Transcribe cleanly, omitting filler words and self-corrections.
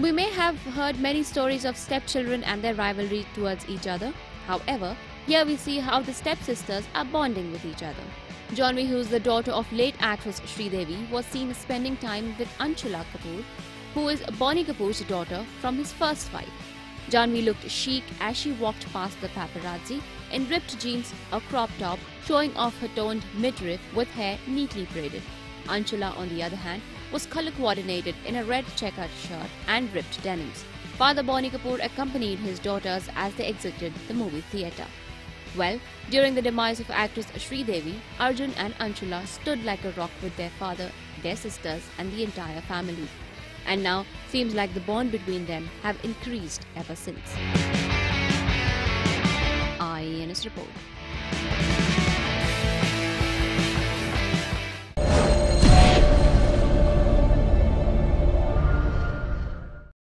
We may have heard many stories of stepchildren and their rivalry towards each other. However, here we see how the stepsisters are bonding with each other. Janhvi, who is the daughter of late actress Sridevi, was seen spending time with Anshula Kapoor, who is Boney Kapoor's daughter from his first wife. Janhvi looked chic as she walked past the paparazzi in ripped jeans, a crop top, showing off her toned midriff with hair neatly braided. Anshula, on the other hand, was color coordinated in a red checkered shirt and ripped denims. Father Boney Kapoor accompanied his daughters as they exited the movie theatre. Well, during the demise of actress Sridevi, Arjun and Anshula stood like a rock with their father, their sisters and the entire family. And now seems like the bond between them have increased ever since. IANS report.